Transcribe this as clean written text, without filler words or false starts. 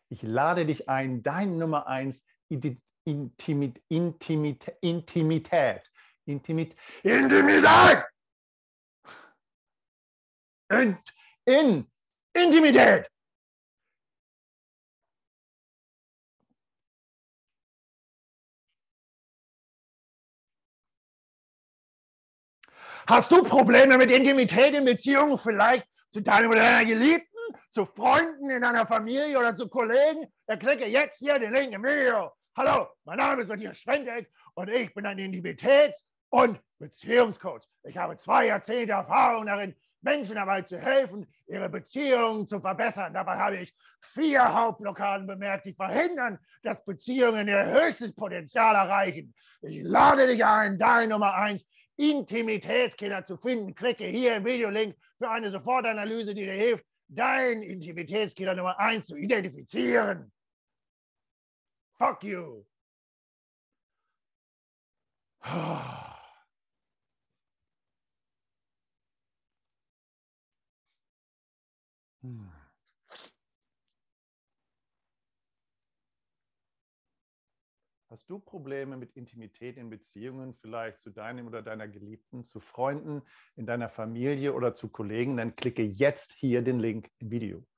Ich lade dich ein, dein Nummer 1 Intimität. Intimität. Intimität. Hast du Probleme mit Intimität in Beziehungen, vielleicht zu deinem oder deiner Geliebten, zu Freunden in deiner Familie oder zu Kollegen? Dann klicke jetzt hier den Link im Video. Hallo, mein Name ist Matthias Schwendeck und ich bin ein Intimitäts- und Beziehungscoach. Ich habe 2 Jahrzehnte Erfahrung darin, Menschen dabei zu helfen, ihre Beziehungen zu verbessern. Dabei habe ich 4 Hauptblockaden bemerkt, die verhindern, dass Beziehungen ihr höchstes Potenzial erreichen. Ich lade dich ein, dein Nummer 1 Intimitätskiller zu finden. Klicke hier im Videolink für eine Sofortanalyse, die dir hilft, deinen Intimitätskiller Nummer 1 zu identifizieren. Fuck you. Hast du Probleme mit Intimität in Beziehungen, vielleicht zu deinem oder deiner Geliebten, zu Freunden, in deiner Familie oder zu Kollegen? Dann klicke jetzt hier den Link im Video.